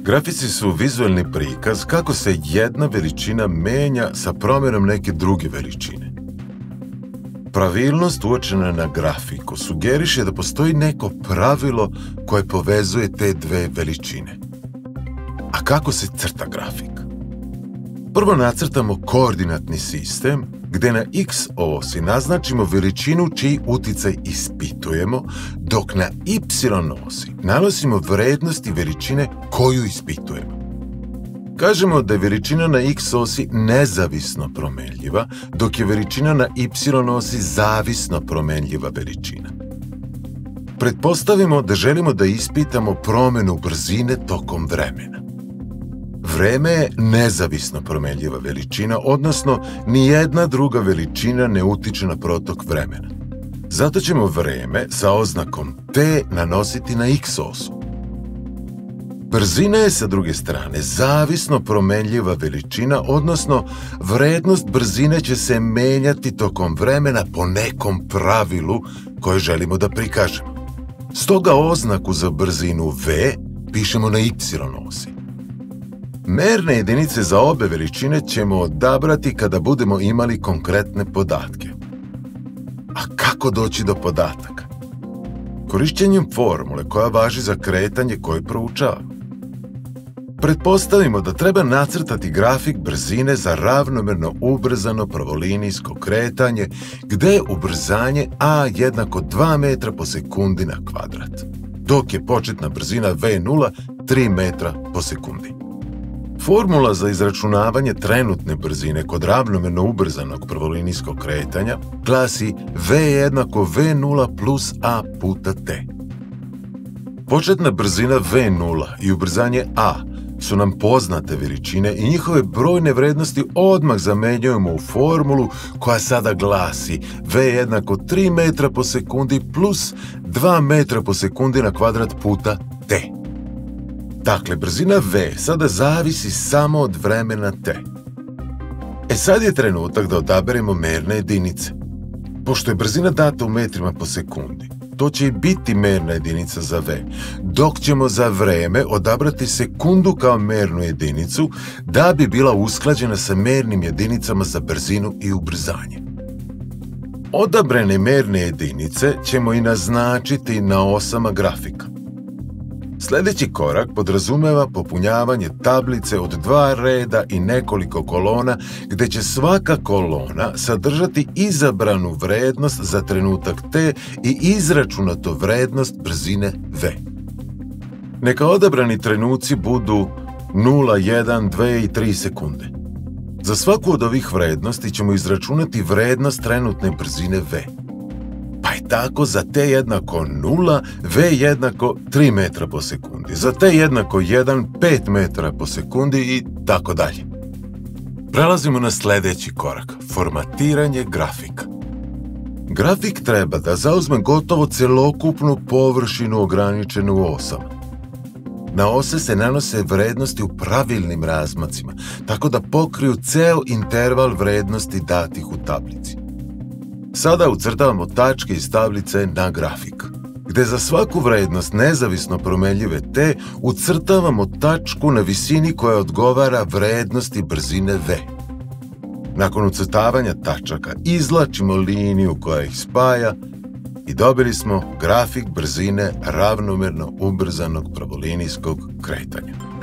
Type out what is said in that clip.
Grafici su vizualni prikaz kako se jedna veličina menja sa promjenom neke druge veličine. Pravilnost uočena na grafiku sugeriše da postoji neko pravilo koje povezuje te dve veličine. A kako se crta grafik? Prvo nacrtamo koordinatni sistem gdje na x osi naznačimo veličinu čiji uticaj ispitujemo, dok na y osi nanosimo vrednosti veličine koju ispitujemo. Kažemo da je veličina na x osi nezavisno promenljiva, dok je veličina na y osi zavisno promenljiva veličina. Pretpostavimo da želimo da ispitamo promjenu brzine tokom vremena. Vreme je nezavisno promenljiva veličina, odnosno nijedna druga veličina ne utiče na protok vremena. Zato ćemo vreme sa oznakom t nanositi na x osu. Brzina je sa druge strane zavisno promenljiva veličina, odnosno vrednost brzine će se menjati tokom vremena po nekom pravilu koje želimo da prikažemo. Stoga oznaku za brzinu v pišemo na y osi. Merne jedinice za obe veličine ćemo odabrati kada budemo imali konkretne podatke. A kako doći do podataka? Korišćenjem formule koja važi za kretanje koje proučavamo. Pretpostavimo da treba nacrtati grafik brzine za ravnomerno ubrzano pravolinijsko kretanje, gdje je ubrzanje a jednako 2 metra po sekundi na kvadrat, dok je početna brzina v0 3 metra po sekundi. Formula za izračunavanje trenutne brzine kod ravnomerno ubrzanog pravolinijskog kretanja glasi v jednako v0 plus a puta t. Početna brzina v0 i ubrzanje a su nam poznate veličine i njihove brojne vrednosti odmah zamenjujemo u formulu koja sada glasi v jednako 3 metra po sekundi plus 2 metra po sekundi na kvadrat puta t. Dakle, brzina v sada zavisi samo od vremena t. Sad je trenutak da odaberemo merne jedinice. Pošto je brzina data u metrima po sekundi, to će i biti merna jedinica za v, dok ćemo za vreme odabrati sekundu kao mernu jedinicu da bi bila usklađena sa mernim jedinicama za brzinu i ubrzanje. Odabrane merne jedinice ćemo i naznačiti na osama grafika. Sljedeći korak podrazumeva popunjavanje tablice od 2 reda i nekoliko kolona, gdje će svaka kolona sadržati izabranu vrednost za trenutak t i izračunatu vrednost brzine v. Neka odabrani trenuci budu 0, 1, 2 i 3 sekunde. Za svaku od ovih vrednosti ćemo izračunati vrednost trenutne brzine v. Pa je tako za t jednako 0, v jednako 3 metra po sekundi, za t jednako 1, 5 metra po sekundi i tako dalje. Prelazimo na sljedeći korak, formatiranje grafika. Grafik treba da zauzme gotovo celokupnu površinu ograničenu osama. Na ose se nanose vrednosti u pravilnim razmacima, tako da pokriju ceo interval vrednosti datih u tablici. Sada ucrtavamo tačke iz tablice na grafik, gdje za svaku vrednost nezavisno promenljive t ucrtavamo tačku na visini koja odgovara vrednosti brzine v. Nakon ucrtavanja tačaka izvlačimo liniju koja ih spaja i dobili smo grafik brzine ravnomerno ubrzanog pravolinijskog kretanja.